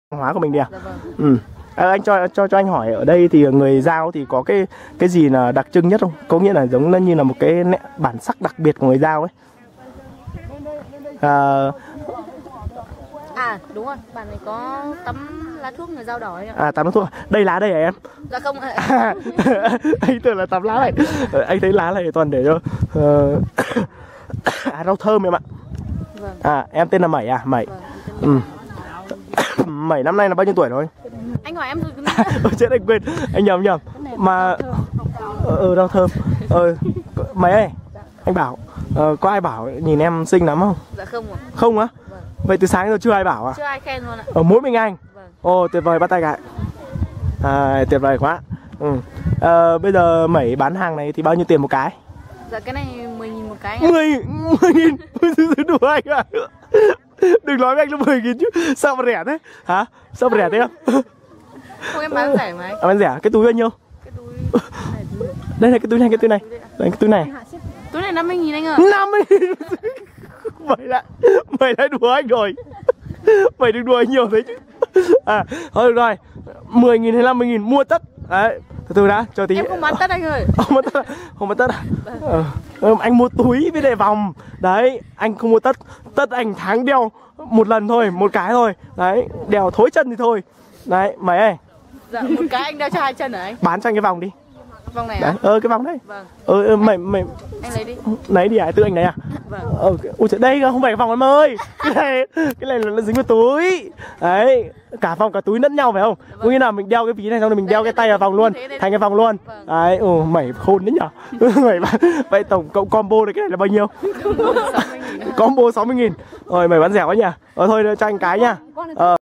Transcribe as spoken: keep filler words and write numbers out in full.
hóa của mình đi à? Dạ vâng. Ừ. À, anh cho cho cho anh hỏi ở đây thì người Dao thì có cái cái gì là đặc trưng nhất không? Có nghĩa là giống như là một cái nét bản sắc đặc biệt của người Dao ấy. À, À đúng rồi, bạn này có tấm lá thuốc người Dao đỏ ấy ạ. à tắm nước thuốc. Đây lá đây hả em? Dạ không ạ. À, anh tưởng là tắm lá này. Anh thấy lá này toàn để cho uh, à, rau thơm em ạ. Vâng. À em tên là Mẩy à? Mẩy. Vâng, em tên là... Ừ. Mẩy năm nay là bao nhiêu tuổi rồi? Anh hỏi em rồi. Ôi chết anh quên, anh nhầm nhầm. Mà ờ ừ, rau thơm. Ờ Mày ơi, anh bảo ờ, có ai bảo nhìn em xinh lắm không? Dạ không ạ. Không á? Vâng. Vậy từ sáng giờ chưa ai bảo à? Chưa ai khen luôn ạ. Ở mỗi mình anh. Vâng. Ồ tuyệt vời, bắt tay lại. À, tuyệt vời quá. Ừ. Ờ, bây giờ Mẩy bán hàng này thì bao nhiêu tiền một cái? Dạ cái này mười nghìn một cái ạ. mười nghìn. Đùa anh à? Đừng nói với anh là mười nghìn chứ. Sao mà rẻ thế? Hả? Sao mà rẻ thế không? Không em bán rẻ mà anh. À, bán rẻ. Cái túi bao nhiêu? Cái túi này, túi... Đây là cái túi này, cái túi này. Đây, cái túi này. Túi này năm mươi nghìn anh ạ. năm mươi nghìn. Mày lại Mày lại đùa anh rồi. Mày đừng đùa anh nhiều thế chứ. À thôi được rồi, mười nghìn hay năm mươi nghìn mua tất. Đấy, từ từ đã, cho tí. Em không bán tất anh ơi. Không bán tất à? Không bán tất à? Ờ, ừ, anh mua túi với lại vòng. Đấy, anh không mua tất. Tất anh tháng đeo một lần thôi, một cái thôi. Đấy, đeo thối chân thì thôi. Đấy, mày ơi. Dạ một cái anh đeo cho hai chân hả anh? Bán cho anh cái vòng đi. Vòng này Đấy, à? ờ cái vòng đấy. Vâng. Ờ ừ, mày mày Anh lấy đi. lấy đi à? Tự anh lấy à? Vâng. Ờ, ui trời, đây không phải cái vòng em ơi. Cái này cái này là nó dính vào túi. Đấy, cả vòng cả túi lẫn nhau phải không? Có nghĩa là mình đeo cái ví này xong rồi mình đeo cái tay vào vòng luôn, thành cái vòng luôn. Đấy, ừ, mày khôn đấy nhở. Mày vậy tổng cộng combo này cái này là bao nhiêu? Combo sáu mươi nghìn. Rồi mày bán rẻ quá nhỉ. Ờ thôi cho anh cái nha. Ờ